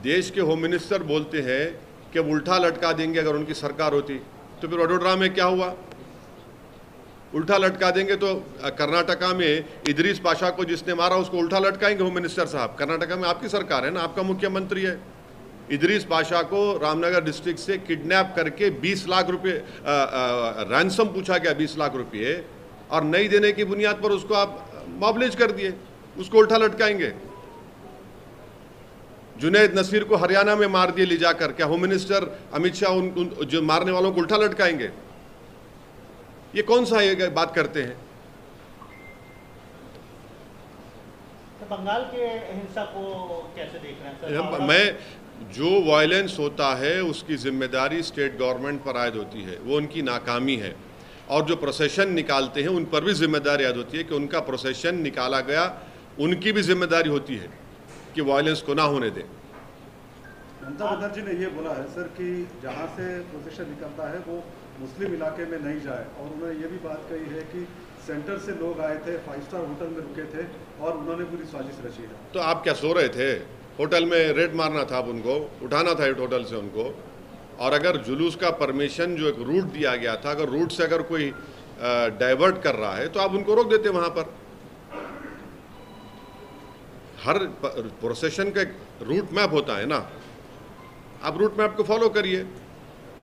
देश के home minister बोलते हैं कि उल्टा लटका देंगे अगर उनकी सरकार होती, तो फिर वडोदरा में क्या हुआ? उल्टा लटका देंगे तो कर्नाटका में इदरीस पाशा को जिसने मारा उसको उल्टा लटकाएंगे होम मिनिस्टर साहब। कर्नाटका में आपकी सरकार है ना, आपका मुख्यमंत्री है। इदरीस पाशा को रामनगर डिस्ट्रिक्ट से किडनैप करके 20 लाख रुपए रैंसम पूछा गया, 20 लाख रुपए, और नहीं देने की बुनियाद पर उसको आप मॉबलिज कर दिए, उसको उल्टा लटकाएंगे। जुनैद नसीर को हरियाणा में मार दिए ले जाकर, क्या होम मिनिस्टर अमित शाह उन जो मारने वालों को उल्टा लटकाएंगे? ये कौन सा ये बात करते हैं? तो बंगाल के हिंसा को कैसे देख रहे हैं सर? मैं जो वायलेंस होता है उसकी जिम्मेदारी स्टेट गवर्नमेंट पर आयद होती है, वो उनकी नाकामी है। और जो प्रोसेशन निकालते हैं उन पर भी जिम्मेदारी आयद होती है कि उनका प्रोसेशन निकाला गया, उनकी भी जिम्मेदारी होती है कि वायलेंस को ना होने दें। ममता बनर्जी ने ये बोला है सर कि जहाँ से प्रोसेशन निकलता है वो मुस्लिम इलाके में नहीं जाए, और उन्होंने ये भी बात कही है कि सेंटर से लोग आए थे, 5 स्टार होटल में रुके थे और उन्होंने पूरी साजिश रची है। तो आप क्या सो रहे थे? होटल में रेड मारना था, आप उनको उठाना था होटल से उनको। और अगर जुलूस का परमिशन जो एक रूट दिया गया था, अगर रूट से अगर कोई डाइवर्ट कर रहा है तो आप उनको रोक देते वहाँ पर। हर प्रोसेशन का एक रूट मैप होता है ना, आप रूट मैप को फॉलो करिए।